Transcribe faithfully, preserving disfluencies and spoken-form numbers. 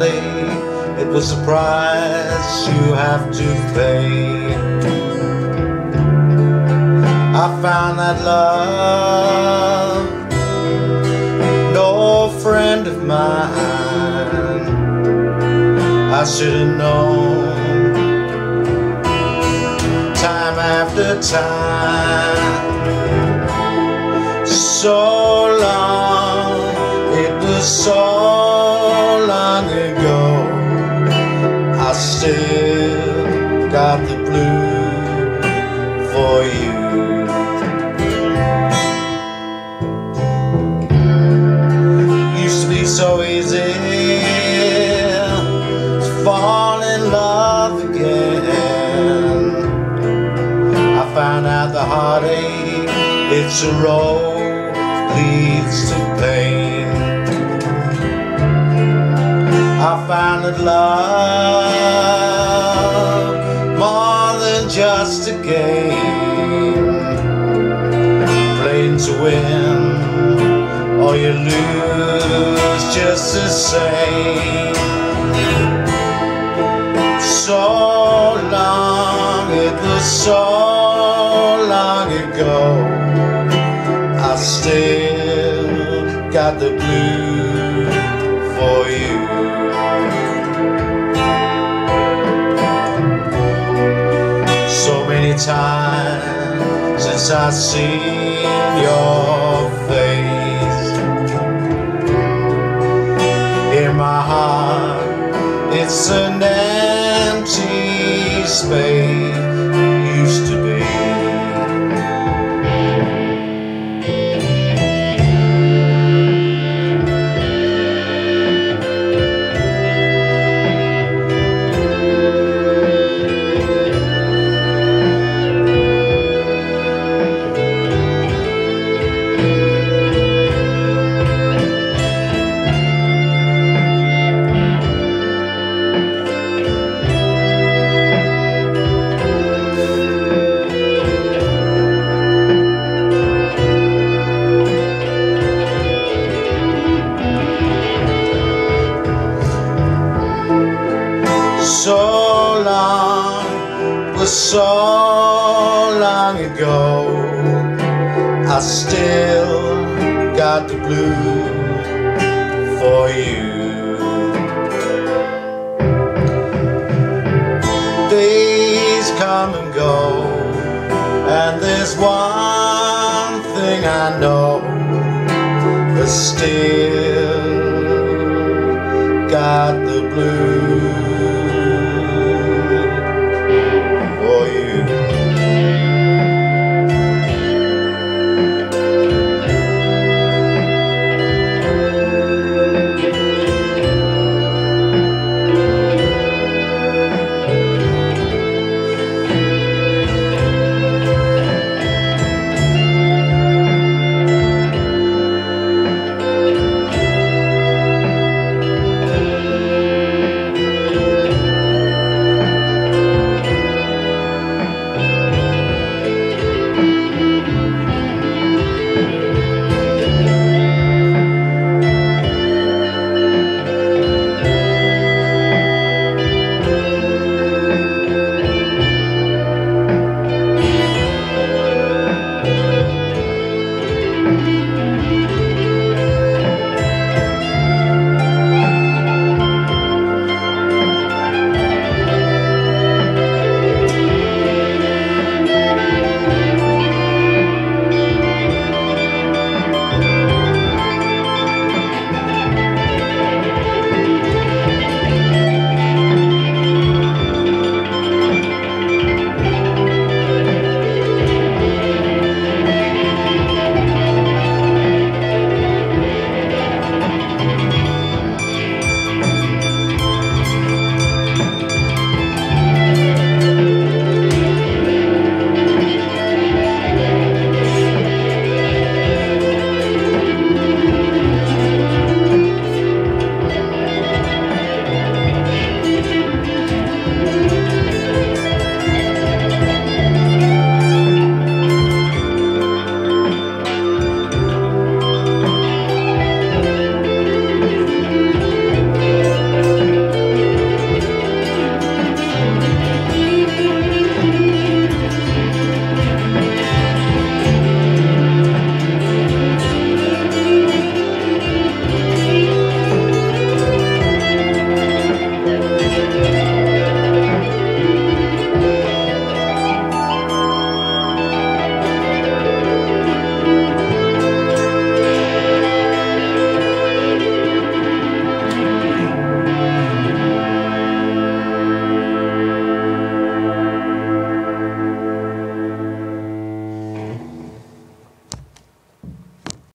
hardly, it was the price you have to pay. I found that love, no friend of mine. I should have known, time after time. So long, it was so long ago. I still got the blue for you. Used to be so easy to fall in love again. I found out the heartache, it's a road leads to pain. I found that love, more than just a game, playing to win or you lose just the same. So long, it was so long ago. I still got the blue for you. So many times since I've seen your face, in my heart it's an empty space. Used to be. So long, was so long ago. I still got the blue for you. Days come and go, and there's one thing I know, but still got the blue